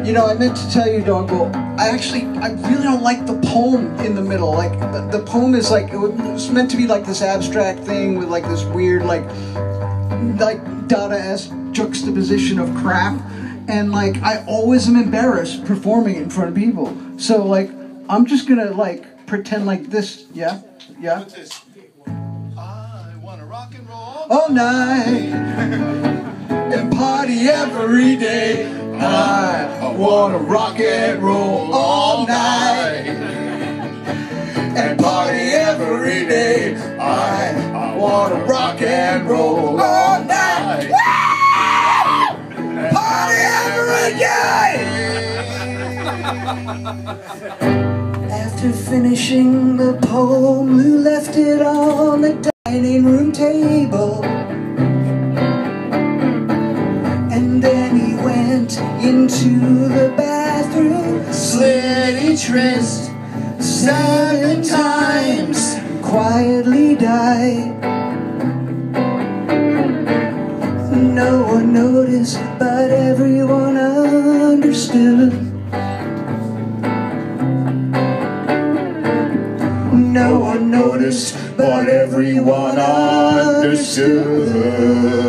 You know, I meant to tell you, Dogbowl, I really don't like the poem in the middle. Like, the poem is like, it was meant to be like this abstract thing with like this weird, like Dada-esque juxtaposition of crap. And like, I always am embarrassed performing it in front of people. So like, I'm just gonna like, pretend like this, yeah? Yeah? I wanna rock and roll all night and party every day. I wanna rock and roll all night and party every day. I wanna rock and roll all night. Party every day. After finishing the poem, Lou left it on the dining room table. And then he went into the bathroom, slit each wrist 7 times, quietly died. No one noticed, but everyone understood. No one noticed, but everyone understood.